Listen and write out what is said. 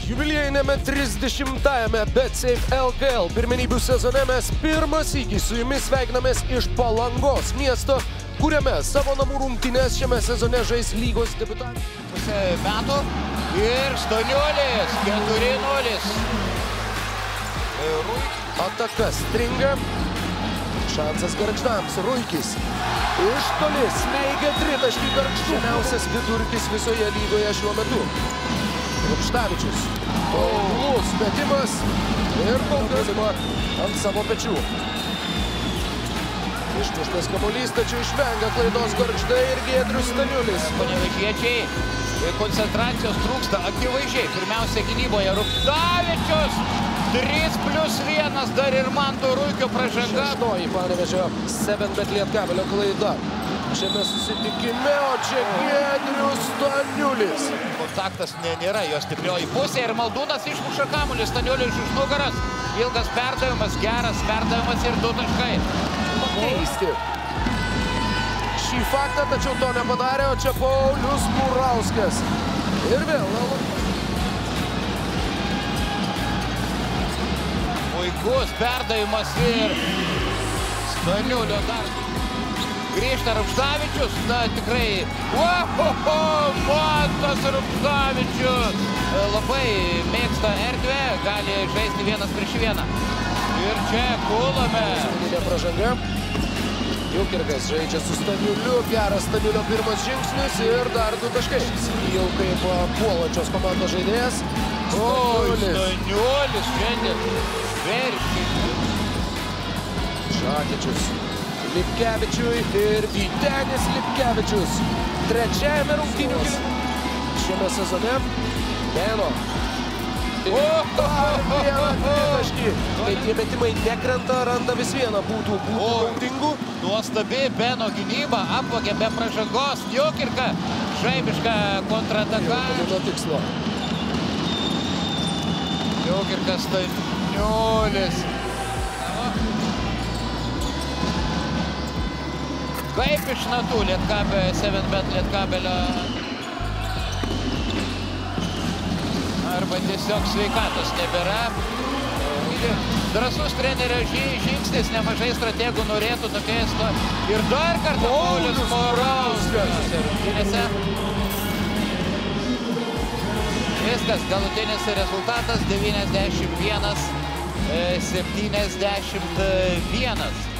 Jubiliejinėme 30-ajame BetSafe LKL pirmenybių sezone mes pirmą sykį su jumis sveikinamės iš Palangos miesto, kuriame savo namų rungtynes šiame sezone žais lygos debiutantai. Pusę metų ir Staniulis 4-0. Ataka stringa. Šansas Gargždams. Ruikis iš toli smeigia tritaškį Gargždų. Žemiausias vidurkis visoje lygoje šiuo metu. Rupštavičius. Tauklus metimas ir baudimą ant savo pečių. Išmuštas kamuolys, tačiau išvengia klaidos Gargždai ir Giedrius Staniulis. Panevėžiečiai koncentracijos trūksta akivaizdžiai. Pirmiausia gynyboje Rupštavičius. 3+1 dar ir Manto Ruikio pražanga. Šeštoji Panevėžio 7bet Lietkabelio klaida šiame susitikime, o čia Giedrius Staniulis. Kontaktas nėra jo stiprioji pusė ir Maldūnas išmuša kamuolį. Staniulis iš nugaras. Ilgas perdavimas, geras perdavimas ir 2 taškai. Pakeisti šį faktą, tačiau to nepadarė, o čia Paulius Murauskas. Ir vėl puikus perdavimas ir Staniulio dar grįžta Rupštavičius. Na tikrai, Mantas Rupštavičius labai mėgsta erdvę, gali žaisti 1-1. Ir čia Kulame. Pražanga. Jukirgas žaidžia su Staniuliu, geras Staniulio pirmas žingsnis ir dar 2 taškai. Jau kaip puolančios komandos žaidėjas. Staniulis šiandien verškiai. Žakičius Lipkevičiui ir Vytenis Lipkevičius. Trečiajame rungtynių šiame sezone. Beno. Taškį. Kai tie metimai nekrenta, randa vis vieną būtų naudingų. Nuostabi Beno gynyba, apvogė be pražangos. Jukirka, žaibiška kontrataka. Tikslo. Jukirkas Staniulis. Kaip iš natų Lietkabelio 7bet Lietkabelio. Arba tiesiog sveikatos nebėra. Drąsus trenerio žingsnis, nemažai strategų norėtų tokiais. Ir dar kartą Paulius Murauskas. Viskas, galutinis rezultatas 91-71.